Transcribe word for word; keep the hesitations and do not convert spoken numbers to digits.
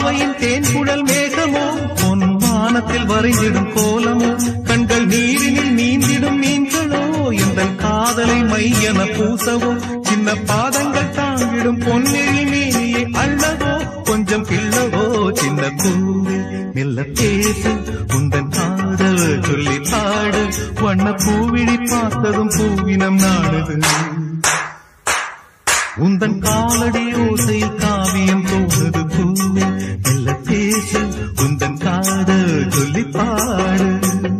பாவையின் தேன்குழல் மேகமோ பொன்வானத்தில் வரைந்திடும் கோலமோ கண்கள் நீரினில் நீந்திடும் மீன்களோ இந்த காதலை மையன பூசவோ சின்ன பாதங்கள் தாங்கிடும் பொன்னெழி மேனியை அள்ளவோ கொஞ்சம் கிள்ளவோ சின்ன பூவே மெல்ல பேசு உந்தன் காதல் சொல்லி பாடு வண்ண பூவிழி பார்த்ததும் பூவினம் நாடுது உந்தன் காலடி ஓசையில் காவியம் தோணுது பூவே மெல்ல பேசு உந்தன் காதல் சொல்லி பாடு